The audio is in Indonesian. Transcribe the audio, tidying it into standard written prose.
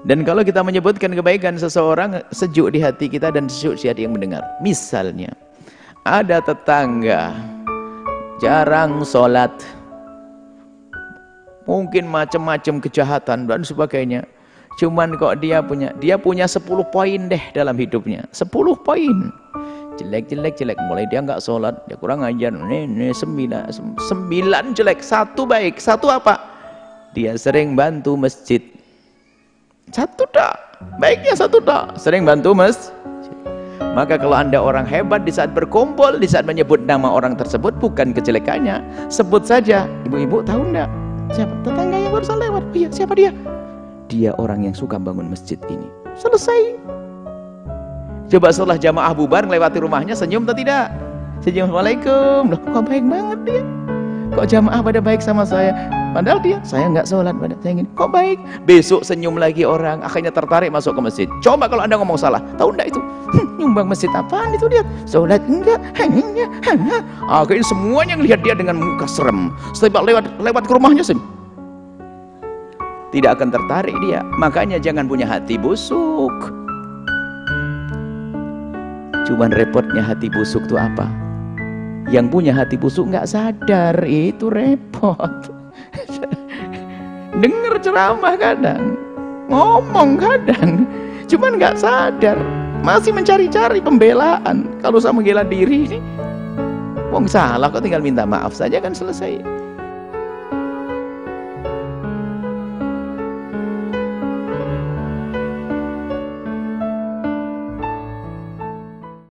Dan kalau kita menyebutkan kebaikan seseorang, sejuk di hati kita dan sejuk di hati yang mendengar. Misalnya, ada tetangga jarang sholat, mungkin macam-macam kejahatan dan sebagainya. Cuman kok dia punya 10 poin deh dalam hidupnya. 10 poin. Jelek. Mulai dia nggak sholat, dia kurang ajar. Ini 9 jelek, 1 baik. 1 apa? Dia sering bantu masjid. 1 tak, baiknya 1 tak, sering bantu masjid. Maka kalau Anda orang hebat, di saat berkumpul, di saat menyebut nama orang tersebut, bukan kejelekannya, sebut saja. Ibu-ibu tahu enggak siapa tetangga yang barusan lewat? Iya, siapa dia? Dia orang yang suka bangun masjid ini. Selesai. Coba setelah jamaah bubar melewati rumahnya, senyum atau tidak? Senyum, Assalamualaikum. Loh, kok baik banget dia? Kok jamaah pada baik sama saya? Padahal saya nggak sholat, saya ingin. Kok baik? Besok senyum lagi orang, akhirnya tertarik masuk ke masjid. Coba kalau Anda ngomong salah, tahu enggak itu? Nyumbang masjid apaan itu dia? Sholat enggak? Akhirnya semuanya ngelihat dia dengan muka serem. Setelah lewat ke rumahnya sih, tidak akan tertarik dia. Makanya jangan punya hati busuk. Cuman repotnya hati busuk itu apa? Yang punya hati busuk nggak sadar, itu repot. Dengar ceramah kadang, ngomong kadang, cuman nggak sadar, masih mencari-cari pembelaan. Kalau saya menggela diri, wong salah kok tinggal minta maaf saja kan selesai.